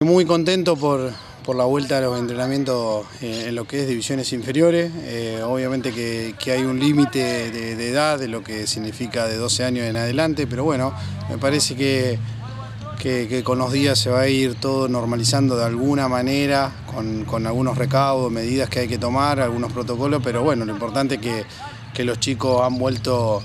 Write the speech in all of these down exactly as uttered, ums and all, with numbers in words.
Muy contento por, por la vuelta a los entrenamientos eh, en lo que es divisiones inferiores. Eh, obviamente que, que hay un límite de, de edad, de lo que significa de doce años en adelante, pero bueno, me parece que, que, que con los días se va a ir todo normalizando de alguna manera, con, con algunos recaudos, medidas que hay que tomar, algunos protocolos, pero bueno, lo importante es que, que los chicos han vuelto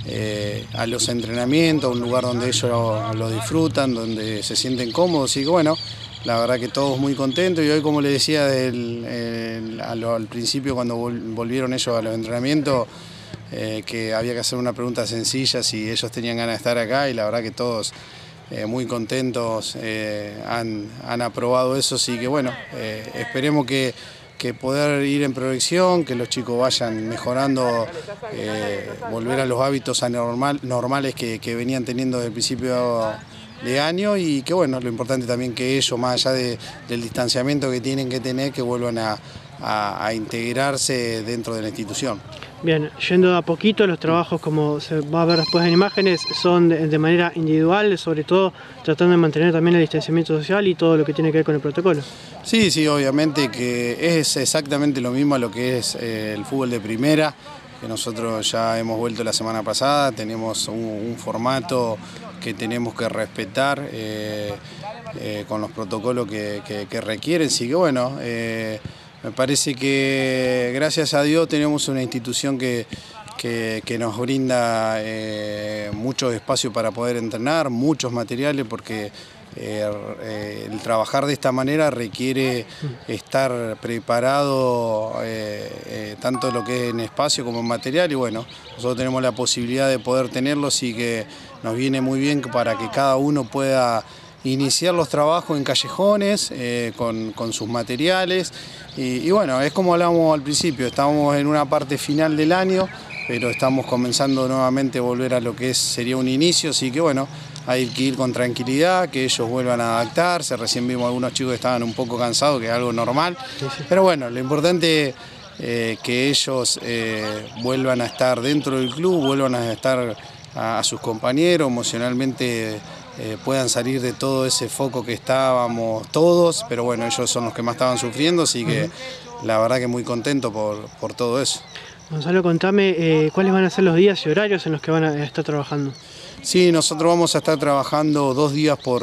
Eh, a los entrenamientos, un lugar donde ellos lo, lo disfrutan, donde se sienten cómodos y que bueno, la verdad que todos muy contentos y hoy, como les decía del, el, a lo, al principio cuando volvieron ellos a los entrenamientos, eh, que había que hacer una pregunta sencilla si ellos tenían ganas de estar acá y la verdad que todos eh, muy contentos eh, han, han aprobado eso, así que bueno, eh, esperemos que que poder ir en progresión, que los chicos vayan mejorando, eh, volver a los hábitos anormal, normales que, que venían teniendo desde el principio de año y que bueno, lo importante también que ellos, más allá de, del distanciamiento que tienen que tener, que vuelvan a, a, a integrarse dentro de la institución. Bien, yendo a poquito, los trabajos, como se va a ver después en imágenes, son de, de manera individual, sobre todo tratando de mantener también el distanciamiento social y todo lo que tiene que ver con el protocolo. Sí, sí, obviamente que es exactamente lo mismo a lo que es eh, el fútbol de primera, que nosotros ya hemos vuelto la semana pasada, tenemos un, un formato que tenemos que respetar eh, eh, con los protocolos que, que, que requieren, así que bueno, eh, me parece que gracias a Dios tenemos una institución que, que, que nos brinda eh, mucho espacio para poder entrenar, muchos materiales, porque eh, eh, el trabajar de esta manera requiere estar preparado eh, eh, tanto lo que es en espacio como en material y bueno, nosotros tenemos la posibilidad de poder tenerlo, así que nos viene muy bien para que cada uno pueda iniciar los trabajos en callejones, eh, con, con sus materiales y, y bueno, es como hablábamos al principio, estamos en una parte final del año, pero estamos comenzando nuevamente a volver a lo que es, sería un inicio, así que bueno, hay que ir con tranquilidad, que ellos vuelvan a adaptarse, recién vimos algunos chicos que estaban un poco cansados, que es algo normal, pero bueno, lo importante es eh, que ellos eh, vuelvan a estar dentro del club, vuelvan a estar a, a sus compañeros, emocionalmente Eh, puedan salir de todo ese foco que estábamos todos, pero bueno, ellos son los que más estaban sufriendo, así que la verdad que muy contento por, por todo eso. Gonzalo, contame eh, cuáles van a ser los días y horarios en los que van a estar trabajando. Sí, nosotros vamos a estar trabajando dos días por,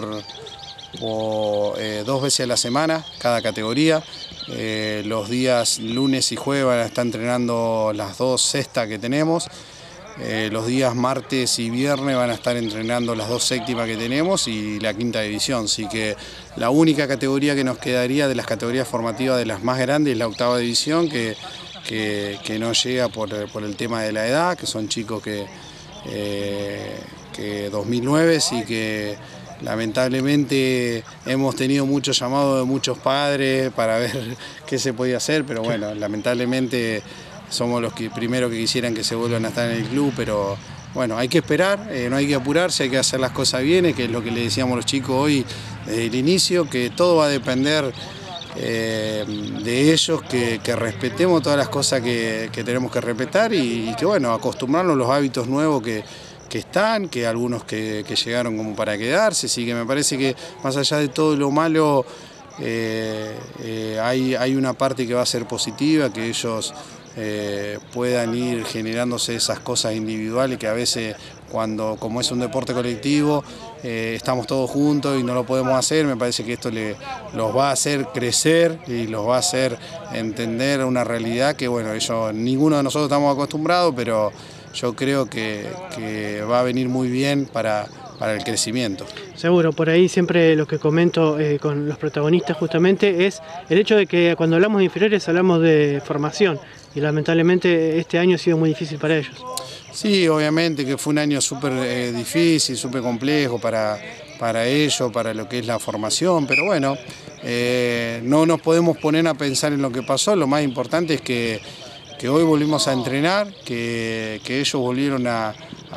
por eh, dos veces a la semana, cada categoría. Eh, los días lunes y jueves van a estar entrenando las dos cestas que tenemos. Eh, los días martes y viernes van a estar entrenando las dos séptimas que tenemos y la quinta división, así que la única categoría que nos quedaría de las categorías formativas de las más grandes es la octava división, que, que, que no llega por, por el tema de la edad, que son chicos que, eh, que dos mil nueve y que lamentablemente hemos tenido muchos llamados de muchos padres para ver qué se podía hacer, pero bueno, lamentablemente somos los que primero que quisieran que se vuelvan a estar en el club, pero bueno, hay que esperar, eh, no hay que apurarse, hay que hacer las cosas bien, que es lo que le decíamos a los chicos hoy desde el inicio, que todo va a depender eh, de ellos, que, que respetemos todas las cosas que, que tenemos que respetar y, y que bueno, acostumbrarnos a los hábitos nuevos que, que están, que algunos que, que llegaron como para quedarse, así que me parece que más allá de todo lo malo, eh, eh, hay, hay una parte que va a ser positiva, que ellos Eh, puedan ir generándose esas cosas individuales que a veces cuando, como es un deporte colectivo, eh, estamos todos juntos y no lo podemos hacer, me parece que esto le, los va a hacer crecer y los va a hacer entender una realidad que bueno, ellos, ninguno de nosotros estamos acostumbrados, pero yo creo que, que va a venir muy bien para, para el crecimiento. Seguro, por ahí siempre lo que comento eh, con los protagonistas justamente es el hecho de que cuando hablamos de inferiores hablamos de formación y lamentablemente este año ha sido muy difícil para ellos. Sí, obviamente que fue un año súper eh, difícil, súper complejo para, para ellos, para lo que es la formación, pero bueno, eh, no nos podemos poner a pensar en lo que pasó, lo más importante es que, que hoy volvimos a entrenar, que, que ellos volvieron a,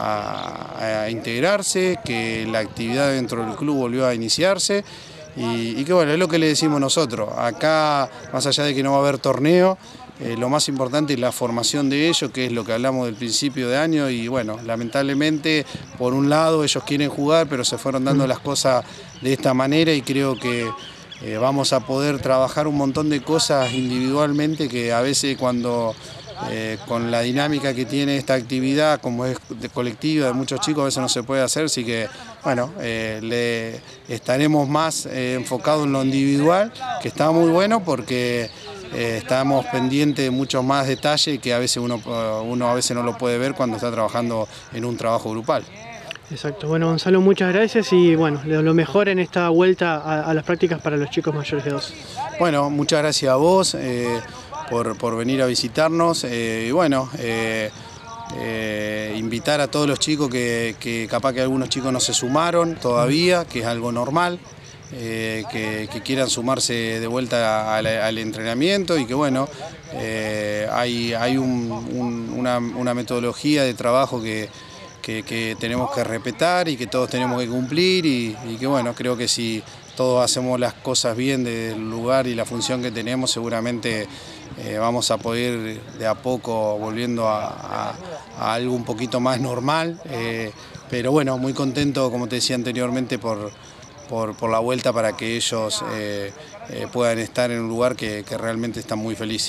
a, a integrarse, que la actividad dentro del club volvió a iniciarse y, y que bueno, es lo que le decimos nosotros, acá más allá de que no va a haber torneo, Eh, lo más importante es la formación de ellos, que es lo que hablamos del principio de año y bueno, lamentablemente por un lado ellos quieren jugar pero se fueron dando las cosas de esta manera y creo que, eh, vamos a poder trabajar un montón de cosas individualmente que a veces cuando eh, con la dinámica que tiene esta actividad, como es de colectiva de muchos chicos, a veces no se puede hacer, así que bueno, eh, le estaremos más eh, enfocados en lo individual, que está muy bueno porque Eh, estamos pendientes de muchos más detalles que a veces uno, uno a veces no lo puede ver cuando está trabajando en un trabajo grupal. Exacto. Bueno, Gonzalo, muchas gracias y bueno, lo mejor en esta vuelta a, a las prácticas para los chicos mayores de doce. Bueno, muchas gracias a vos eh, por, por venir a visitarnos eh, y bueno, eh, eh, invitar a todos los chicos que, que capaz que algunos chicos no se sumaron todavía, que es algo normal. Eh, que, que quieran sumarse de vuelta a, a, al entrenamiento y que bueno, eh, hay, hay un, un, una, una metodología de trabajo que, que, que tenemos que respetar y que todos tenemos que cumplir y, y que bueno, creo que si todos hacemos las cosas bien del lugar y la función que tenemos, seguramente eh, vamos a poder de a poco volviendo a, a, a algo un poquito más normal, eh, pero bueno, muy contento, como te decía anteriormente, por Por, por la vuelta para que ellos eh, eh, puedan estar en un lugar que, que realmente están muy felices.